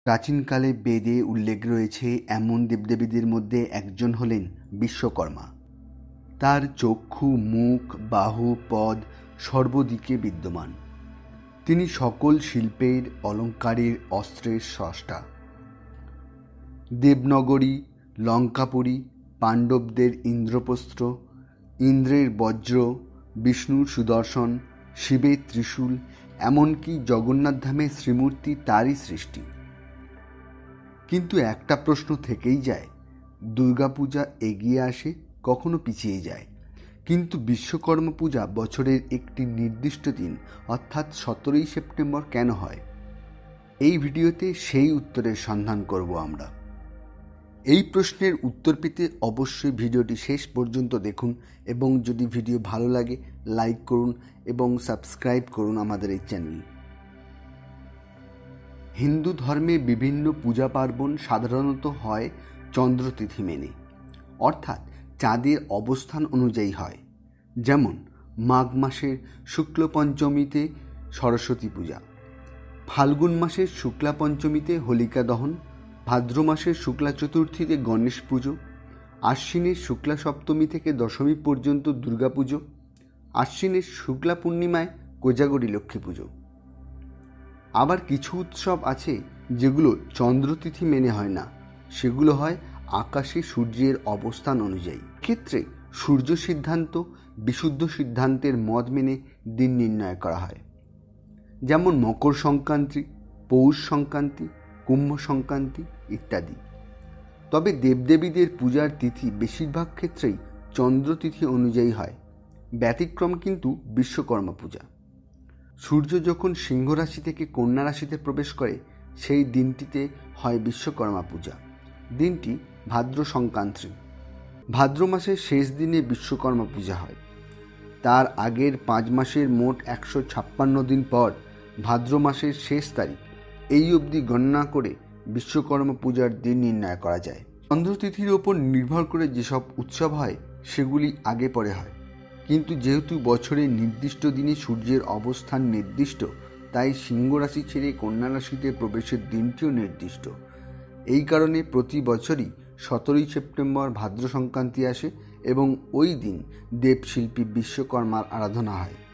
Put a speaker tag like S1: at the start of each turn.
S1: প্রাচীনকালে বেদে উল্লেখ রয়েছে এমন দেবদেবীদের মধ্যে একজন হলেন বিশ্বকর্মা। তার চক্ষু, মুখ, বাহু, পদ সর্বদিকে বিদ্যমান। তিনি সকল শিল্পের, অলঙ্কারের, অস্ত্রের স্রষ্টা। দেবনগরী, লঙ্কাপুরী, পাণ্ডবদের ইন্দ্রপ্রস্থ, ইন্দ্রের বজ্র, বিষ্ণুর সুদর্শন, শিবের ত্রিশূল, এমনকি জগন্নাথ ধামের শ্রীমূর্তি তারই সৃষ্টি। কিন্তু একটা প্রশ্ন থেকেই যায়, দুর্গাপূজা এগিয়ে আসে, কখনো পিছিয়ে যায়, কিন্তু বিশ্বকর্মা পূজা বছরের একটি নির্দিষ্ট দিন অর্থাৎ 17ই সেপ্টেম্বর কেন হয়? এই ভিডিওতে সেই উত্তরের সন্ধান করব আমরা। এই প্রশ্নের উত্তর পেতে অবশ্যই ভিডিওটি শেষ পর্যন্ত দেখুন এবং যদি ভিডিও ভালো লাগে লাইক করুন এবং সাবস্ক্রাইব করুন আমাদের এই চ্যানেল। হিন্দু ধর্মে বিভিন্ন পূজা পার্বণ সাধারণত হয় চন্দ্রতিথি মেনে, অর্থাৎ চাঁদের অবস্থান অনুযায়ী হয়। যেমন মাঘ মাসের শুক্ল পঞ্চমীতে সরস্বতী পূজা, ফাল্গুন মাসের শুক্লা পঞ্চমীতে হোলিকা দহন, ভাদ্র মাসের শুক্লা চতুর্থীতে গণেশ পুজো, আশ্বিনের শুক্লা সপ্তমী থেকে দশমী পর্যন্ত দুর্গা পুজো, আশ্বিনের শুক্লা পূর্ণিমায় কোজাগরী লক্ষ্মী পুজো। আবার কিছু উৎসব আছে যেগুলো চন্দ্রতিথি মেনে হয় না, সেগুলো হয় আকাশে সূর্যের অবস্থান অনুযায়ী। ক্ষেত্রে সূর্য সিদ্ধান্ত, বিশুদ্ধ সিদ্ধান্তের মত মেনে দিন নির্ণয় করা হয়, যেমন মকর সংক্রান্তি, পৌষ সংক্রান্তি, কুম্ভ সংক্রান্তি ইত্যাদি। তবে দেবদেবীদের পূজার তিথি বেশিরভাগ ক্ষেত্রেই চন্দ্রতিথি অনুযায়ী হয়, ব্যতিক্রম কিন্তু বিশ্বকর্মা পূজা। সূর্য যখন সিংহ রাশি থেকে কন্যা রাশিতে প্রবেশ করে সেই দিনটিতে হয় বিশ্বকর্মা পূজা। দিনটি ভাদ্র সংক্রান্তি। ভাদ্র মাসের শেষ দিনে বিশ্বকর্মা পূজা হয়। তার আগের 5 মাসের মোট 156 দিন পর ভাদ্র মাসের শেষ তারিখ এই অবধি গণনা করে বিশ্বকর্মা পূজার দিন নির্ণয় করা যায়। চন্দ্রতিথির ওপর নির্ভর করে যেসব উৎসব হয় সেগুলি আগে পরে হয়, কিন্তু যেহেতু বছরের নির্দিষ্ট দিনে সূর্যের অবস্থান নির্দিষ্ট, তাই সিংহ রাশি ছেড়ে কন্যা রাশিতে প্রবেশের দিনটিও নির্দিষ্ট। এই কারণে প্রতি বছরই 17ই সেপ্টেম্বর ভাদ্র সংক্রান্তি আসে এবং ওই দিন দেবশিল্পী বিশ্বকর্মার আরাধনা হয়।